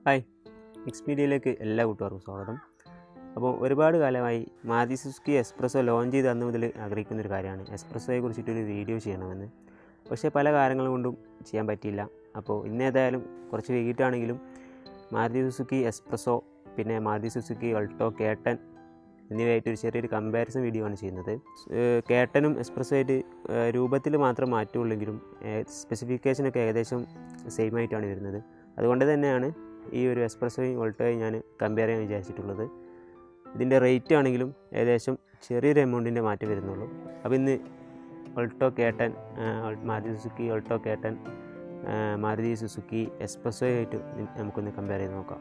Hi, എക്സ്പീഡിയയിലേക്ക് എല്ലാ കൂട്ടുകാർക്കും സ്വാഗതം. അപ്പോൾ ഒരുപാട് കാലമായി മാരുതി സുസുക്കി എസ്പ്രസോ ലോഞ്ച് ചെയ്ത് അന്ന് മുതൽ ആഗ്രഹിക്കുന്നൊരു കാര്യമാണ് എസ്പ്രസോയെ കുറിച്ചിട്ടൊരു വീഡിയോ ചെയ്യണമെന്ന്. പക്ഷേ പല കാരണങ്ങൾ കൊണ്ടും ചെയ്യാൻ പറ്റിയില്ല. അപ്പോൾ ഇന്നേതായാലും കുറച്ച് വൈകിട്ടാണെങ്കിലും മാരുതി സുസുക്കി എസ്പ്രസോ പിന്നെ മാരുതി സുസുക്കി ഓൾട്ടോ K10 എന്നിവയായിട്ടൊരു ചെറിയൊരു കമ്പാരിസൺ വീഡിയോ ആണ് ചെയ്യുന്നത്. K10ഉം എസ്പ്രസോ ആയിട്ട് രൂപത്തിൽ മാത്രം മാറ്റമുള്ളെങ്കിലും സ്പെസിഫിക്കേഷനൊക്കെ ഏകദേശം സെയിം ആയിട്ടാണ് വരുന്നത്. അതുകൊണ്ട് തന്നെയാണ് ഈ ഒരു എസ്പ്രസോയും ഓൾട്ടോയും ഞാൻ കമ്പയർ ചെയ്യാൻ വിചാരിച്ചിട്ടുള്ളത്. ഇതിൻ്റെ റേറ്റ് ആണെങ്കിലും ഏകദേശം ചെറിയൊരു എമൗണ്ടിൻ്റെ മാറ്റം വരുന്നുള്ളൂ. അപ്പോൾ ഇന്ന് Alto K10 Maruti Suzuki Alto K10 Maruti Suzuki എസ്പ്രസോയായിട്ട് നമുക്കൊന്ന് കമ്പയർ ചെയ്ത് നോക്കാം.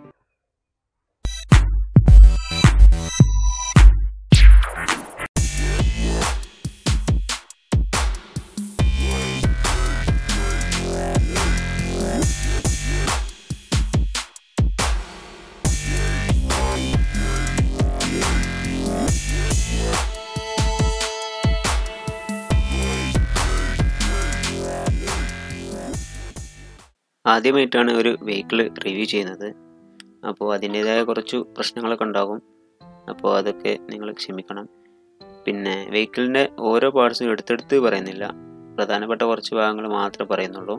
ആദ്യമായിട്ടാണ് ഒരു വെഹിക്കിൾ റിവ്യൂ ചെയ്യുന്നത്. അപ്പോൾ അതിൻ്റേതായ കുറച്ച് പ്രശ്നങ്ങളൊക്കെ ഉണ്ടാകും. അപ്പോൾ അതൊക്കെ നിങ്ങൾ ക്ഷമിക്കണം. പിന്നെ വെഹിക്കിളിൻ്റെ ഓരോ പാർട്സും എടുത്തെടുത്ത് പറയുന്നില്ല, പ്രധാനപ്പെട്ട കുറച്ച് ഭാഗങ്ങൾ മാത്രമേ പറയുന്നുള്ളൂ.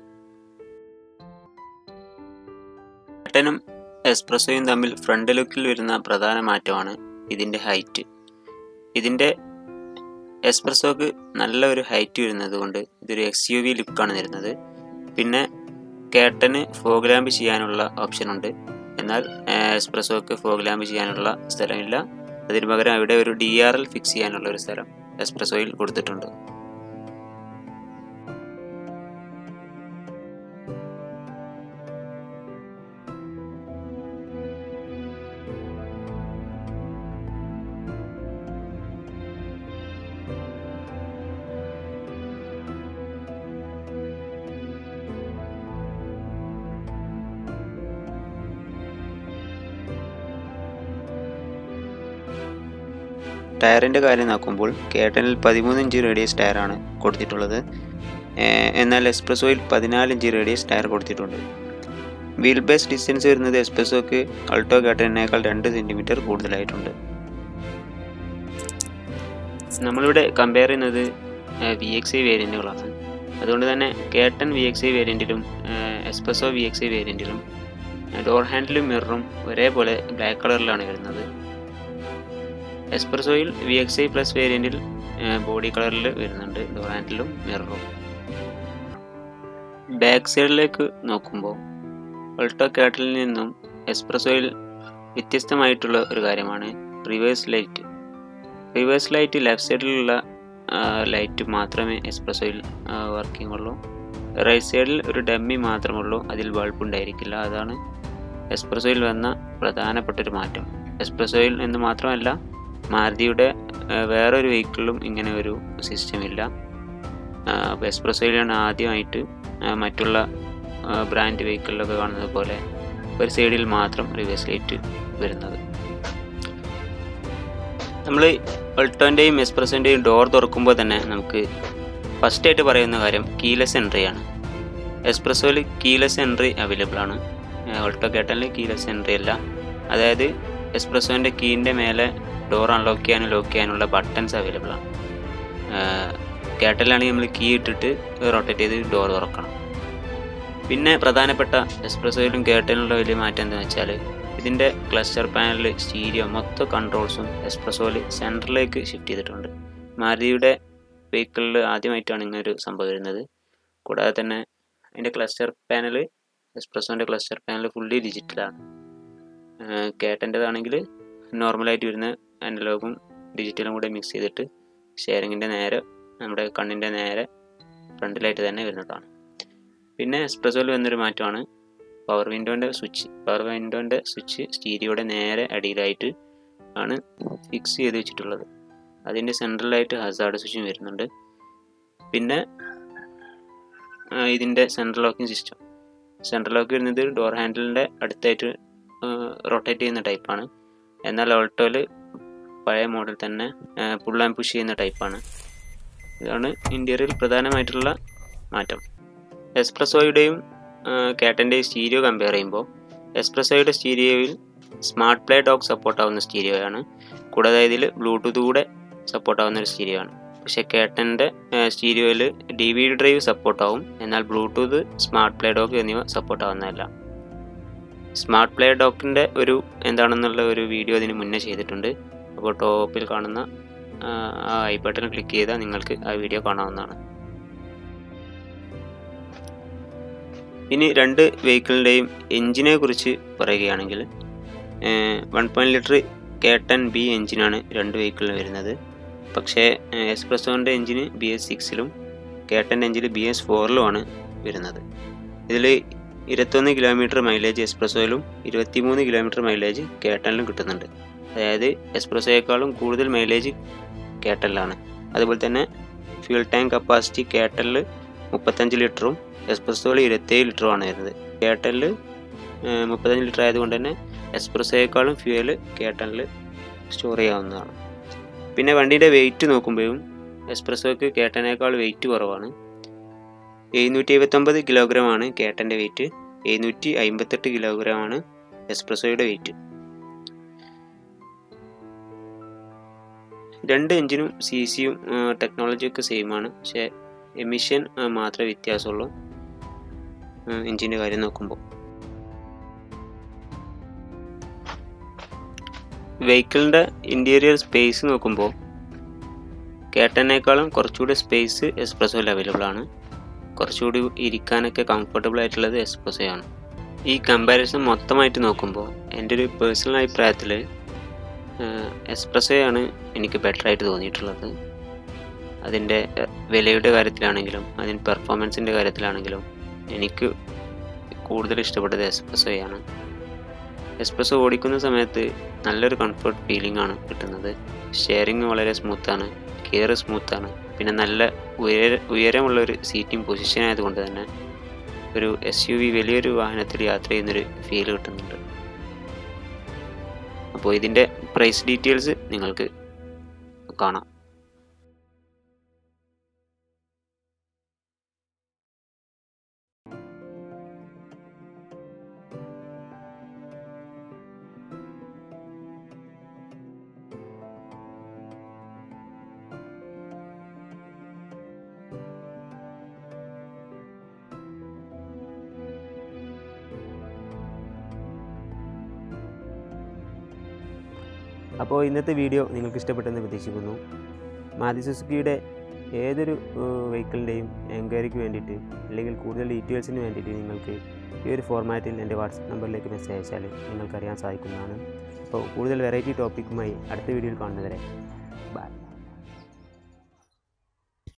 K10ഉം എസ്പ്രസോയും തമ്മിൽ ഫ്രണ്ട് ലുക്കിൽ വരുന്ന പ്രധാന മാറ്റമാണ് ഇതിൻ്റെ ഹൈറ്റ്. ഇതിൻ്റെ എസ്പ്രസോക്ക് നല്ല ഒരു ഹൈറ്റ് വരുന്നത് കൊണ്ട് ഇതൊരു XUV ലുക്കാണ് വരുന്നത്. പിന്നെ K10 ഫോഗ് ലാമ്പ് ചെയ്യാനുള്ള ഓപ്ഷൻ ഉണ്ട്, എന്നാൽ എസ്പ്രസോക്ക് ഫോഗ് ലാമ്പ് ചെയ്യാനുള്ള സ്ഥലമില്ല. അതിന് പകരം അവിടെ ഒരു DRL ഫിക്സ് ചെയ്യാനുള്ള ഒരു സ്ഥലം എസ്പ്രസോയിൽ കൊടുത്തിട്ടുണ്ട്. ടയറിൻ്റെ കാര്യം നോക്കുമ്പോൾ K10ൽ 13 ഇഞ്ച് റേഡിയസ് ടയറാണ് കൊടുത്തിട്ടുള്ളത്, എന്നാൽ എസ്പ്രസോയിൽ 14 ഇഞ്ച് റേഡിയസ് ടയർ കൊടുത്തിട്ടുണ്ട്. വീൽ ബേസ് ഡിസ്റ്റൻസ് വരുന്നത് എസ്പ്രസോക്ക് ഓൾട്ടോ K10നേക്കാൾ 2 സെൻറ്റിമീറ്റർ കൂടുതലായിട്ടുണ്ട്. നമ്മളിവിടെ കമ്പയർ ചെയ്യുന്നത് VXI വേരിയൻറ്റുകളാണ്. അതുകൊണ്ട് തന്നെ K10 VXI വേരിയൻറ്റിലും എസ്പ്രസോ VXI വേരിയൻറ്റിലും ഡോർ ഹാൻഡിലും മിററും ഒരേപോലെ ബ്ലാക്ക് കളറിലാണ് വരുന്നത്. എസ്പ്രസോയിൽ VXI പ്ലസ് വേരിയൻറ്റിൽ ബോഡി കളറിൽ വരുന്നുണ്ട് ഡോർ ഹാൻഡിലും മിററും. ബാക്ക് സൈഡിലേക്ക് നോക്കുമ്പോൾ ഓൾട്ടോ K10ൽ നിന്നും എസ്പ്രസോയിൽ വ്യത്യസ്തമായിട്ടുള്ള ഒരു കാര്യമാണ് reverse light. Reverse light left സൈഡിലുള്ള ലൈറ്റ് മാത്രമേ എസ്പ്രസോയിൽ വർക്കിംഗ് ഉള്ളൂ. റൈറ്റ് സൈഡിൽ ഒരു ഡമ്മി മാത്രമുള്ളൂ, അതിൽ ബൾബ് ഉണ്ടായിരിക്കില്ല. അതാണ് എസ്പ്രസോയിൽ വന്ന പ്രധാനപ്പെട്ടൊരു മാറ്റം. എസ്പ്രസോയിൽ എന്ന് മാത്രമല്ല, മാരുതിയുടെ വേറൊരു വെഹിക്കിളിലും ഇങ്ങനെ ഒരു സിസ്റ്റം ഇല്ല. അപ്പോൾ എസ്പ്രസോയിലാണ് ആദ്യമായിട്ട് മറ്റുള്ള ബ്രാൻഡ് വെഹിക്കിളിലൊക്കെ കാണുന്നത് പോലെ ഒരു സൈഡിൽ മാത്രം റിവേഴ്സ് ലൈറ്റ് വരുന്നത്. നമ്മൾ ഓൾട്ടോൻ്റെയും എസ്പ്രസോൻ്റെയും ഡോർ തുറക്കുമ്പോൾ തന്നെ നമുക്ക് ഫസ്റ്റായിട്ട് പറയുന്ന കാര്യം കീലെസ് എൻട്രിയാണ്. എസ്പ്രസോയിൽ കീലെസ് എൻട്രി അവൈലബിൾ ആണ്, ഓൾട്ടോ K10ൽ കീലെസ് എൻട്രി അല്ല. അതായത് എസ്പ്രസോൻ്റെ കീൻ്റെ മേലെ ഡോർ അൺലോക്ക് ചെയ്യാനും ലോക്ക് ചെയ്യാനുള്ള ബട്ടൺസ് അവൈലബിൾ ആണ്. K10ലാണെങ്കിൽ നമ്മൾ കീ ഇട്ടിട്ട് റൊട്ടേറ്റ് ചെയ്ത് ഡോർ തുറക്കണം. പിന്നെ പ്രധാനപ്പെട്ട എസ്പ്രസോയിലും K10ലുള്ള വലിയ മാറ്റം എന്താണെന്ന് വെച്ചാൽ ഇതിൻ്റെ ക്ലസ്റ്റർ പാനലിൽ സ്റ്റീരിയോ മൊത്തം കൺട്രോൾസും എസ്പ്രസോയിൽ സെൻറ്ററിലേക്ക് ഷിഫ്റ്റ് ചെയ്തിട്ടുണ്ട്. മാരുതിയുടെ വെഹിക്കിളിൽ ആദ്യമായിട്ടാണ് ഇങ്ങനൊരു സംഭവം വരുന്നത്. കൂടാതെ തന്നെ അതിൻ്റെ ക്ലസ്റ്റർ പാനൽ എസ്പ്രസോൻ്റെ ക്ലസ്റ്റർ പാനൽ ഫുള്ളി ഡിജിറ്റലാണ്. K10ൻ്റെതാണെങ്കിൽ നോർമലായിട്ട് വരുന്ന അനലോഗും ഡിജിറ്റലും കൂടെ മിക്സ് ചെയ്തിട്ട് ഷെയറിങ്ങിൻ്റെ നേരെ നമ്മുടെ കണ്ണിൻ്റെ നേരെ ഫ്രണ്ടിലായിട്ട് തന്നെ വരുന്നതാണ്. പിന്നെ എസ്പ്രസോയിൽ വന്നൊരു മാറ്റമാണ് പവർ വിൻഡോൻ്റെ സ്വിച്ച് സ്റ്റീരിയോയുടെ നേരെ അടിയിലായിട്ട് ആണ് ഫിക്സ് ചെയ്ത് വെച്ചിട്ടുള്ളത്. അതിൻ്റെ സെൻട്രലായിട്ട് ഹസാർഡ് സ്വിച്ചും വരുന്നുണ്ട്. പിന്നെ ഇതിൻ്റെ സെൻട്രൽ ലോക്ക് വരുന്നത് ഡോർ ഹാൻഡിലിൻ്റെ അടുത്തായിട്ട് റൊട്ടേറ്റ് ചെയ്യുന്ന ടൈപ്പാണ്. എന്നാൽ ഓൾട്ടോയിൽ പഴയ മോഡൽ തന്നെ പുൾ ആൻഡ് പുഷ് ചെയ്യുന്ന ടൈപ്പാണ്. ഇതാണ് ഇൻറ്റീരിയറിൽ പ്രധാനമായിട്ടുള്ള മാറ്റം. എസ്പ്രസോയുടെയും K10ൻ്റെയും സ്റ്റീരിയോ കമ്പയർ ചെയ്യുമ്പോൾ എസ്പ്രസോയുടെ സ്റ്റീരിയോയിൽ സ്മാർട്ട് പ്ലേ ഡോക്ക് സപ്പോർട്ടാവുന്ന സ്റ്റീരിയോയാണ്. കൂടാതെ ഇതിൽ ബ്ലൂടൂത്ത് കൂടെ സപ്പോർട്ടാവുന്ന ഒരു സ്റ്റീരിയോ ആണ്. പക്ഷേ കേട്ടൻ്റെ സ്റ്റീരിയോയിൽ DVD ഡ്രൈവ് സപ്പോർട്ടാവും, എന്നാൽ ബ്ലൂടൂത്ത്, സ്മാർട്ട് പ്ലേ ഡോക്ക് എന്നിവ സപ്പോർട്ടാവുന്നതല്ല. സ്മാർട്ട് പ്ലേ ഡോക്കിൻ്റെ എന്താണെന്നുള്ള ഒരു വീഡിയോ ഇതിന് മുന്നേ ചെയ്തിട്ടുണ്ട്. അപ്പോൾ ടോപ്പിൽ കാണുന്ന ആ ഐ ബട്ടൺ ക്ലിക്ക് ചെയ്താൽ നിങ്ങൾക്ക് ആ വീഡിയോ കാണാവുന്നതാണ്. ഇനി രണ്ട് വെഹിക്കിളിൻ്റെയും എൻജിനെ കുറിച്ച് പറയുകയാണെങ്കിൽ 1.0 ലിറ്റർ K10B എൻജിനാണ് രണ്ട് വെഹിക്കിളിന് വരുന്നത്. പക്ഷേ എസ്പ്രസോൻ്റെ എൻജിന് BS6-ലും K10 എൻജിന് BS4-ലുമാണ് വരുന്നത്. ഇതിൽ 21 കിലോമീറ്റർ മൈലേജ് എസ്പ്രസോയിലും 23 കിലോമീറ്റർ മൈലേജ് K10-ലും കിട്ടുന്നുണ്ട്. അതായത് എസ്പ്രസോയേക്കാളും കൂടുതൽ മൈലേജ് K10-ലാണ്. അതുപോലെ തന്നെ ഫ്യൂൽ ടാങ്ക് കപ്പാസിറ്റി K10-ൽ 35 ലിറ്ററും എസ്പ്രസോയിൽ 27 ലിറ്ററുമാണ് വരുന്നത്. K10-ൽ 35 ലിറ്റർ ആയതുകൊണ്ട് തന്നെ എസ്പ്രസോയേക്കാളും ഫ്യൂവൽ K10-ൽ സ്റ്റോർ ചെയ്യാവുന്നതാണ്. പിന്നെ വണ്ടിയുടെ വെയിറ്റ് നോക്കുമ്പോഴും എസ്പ്രസോയ്ക്ക് K10-നേക്കാൾ വെയിറ്റ് കുറവാണ്. 779 കിലോഗ്രാമാണ് K10-ൻ്റെ വെയിറ്റ്, 758 കിലോഗ്രാമാണ് എസ്പ്രസോയുടെ വെയിറ്റ്. രണ്ട് എഞ്ചിനും CCയും ടെക്നോളജിയൊക്കെ സെയിമാണ്. പക്ഷേ എമിഷൻ മാത്രമേ വ്യത്യാസമുള്ളൂ എഞ്ചിൻ്റെ കാര്യം നോക്കുമ്പോൾ. വെഹിക്കിളിൻ്റെ ഇൻറ്റീരിയർ സ്പേസ് നോക്കുമ്പോൾ K10-നേക്കാളും കുറച്ചുകൂടി സ്പേസ് എസ്പ്രസോയിൽ അവൈലബിൾ ആണ്. കുറച്ചുകൂടി ഇരിക്കാനൊക്കെ കംഫർട്ടബിൾ ആയിട്ടുള്ളത് എസ്പ്രസോയാണ്. ഈ കമ്പാരിസൺ മൊത്തമായിട്ട് നോക്കുമ്പോൾ എൻ്റെ ഒരു പേഴ്സണൽ അഭിപ്രായത്തിൽ എസ്പ്രസോയാണ് എനിക്ക് ബെറ്ററായിട്ട് തോന്നിയിട്ടുള്ളത്. അതിൻ്റെ വിലയുടെ കാര്യത്തിലാണെങ്കിലും അതിൻ്റെ പെർഫോമൻസിൻ്റെ കാര്യത്തിലാണെങ്കിലും എനിക്ക് കൂടുതൽ ഇഷ്ടപ്പെട്ടത് എസ്പ്രസോയാണ്. എസ്പ്രസോ ഓടിക്കുന്ന സമയത്ത് നല്ലൊരു കംഫർട്ട് ഫീലിംഗ് ആണ് കിട്ടുന്നത്. ഷെയറിങ് വളരെ സ്മൂത്താണ്, ഗിയർ സ്മൂത്താണ്. പിന്നെ നല്ല ഉയരമുള്ളൊരു സീറ്റിംഗ് പൊസിഷൻ ആയതുകൊണ്ട് തന്നെ ഒരു SUV വലിയൊരു വാഹനത്തിൽ യാത്ര ചെയ്യുന്നൊരു ഫീൽ കിട്ടുന്നുണ്ട്. അപ്പോൾ ഇതിൻ്റെ പ്രൈസ് ഡീറ്റെയിൽസ് നിങ്ങൾക്ക് കാണാം. അപ്പോൾ ഇന്നത്തെ വീഡിയോ നിങ്ങൾക്ക് ഇഷ്ടപ്പെട്ടെന്ന് പ്രതീക്ഷിക്കുന്നു. മാരുതി സുസുക്കിയുടെ ഏതൊരു വെഹിക്കിളിൻ്റെയും എൻക്വയറിക്ക് വേണ്ടിയിട്ട് അല്ലെങ്കിൽ കൂടുതൽ ഡീറ്റെയിൽസിന് വേണ്ടിയിട്ട് നിങ്ങൾക്ക് ഈ ഒരു ഫോർമാറ്റിൽ എൻ്റെ വാട്സപ്പ് നമ്പറിലേക്ക് മെസ്സേജ് അയച്ചാൽ നിങ്ങൾക്കറിയാൻ സാധിക്കുന്നതാണ്. അപ്പോൾ കൂടുതൽ വെറൈറ്റി ടോപ്പിക്കുമായി അടുത്ത വീഡിയോയിൽ കാണുന്നവരെ ബൈ.